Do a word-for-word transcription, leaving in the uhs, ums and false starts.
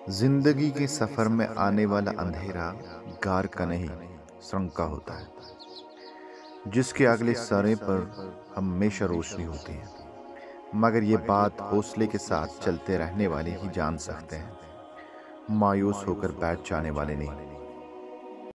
जिंदगी के सफर में आने वाला अंधेरा गार का नहीं सुरंग का होता है, जिसके अगले सरे पर हमेशा रोशनी होती है। मगर ये बात हौसले के साथ चलते रहने वाले ही जान सकते हैं, मायूस होकर बैठ जाने वाले नहीं।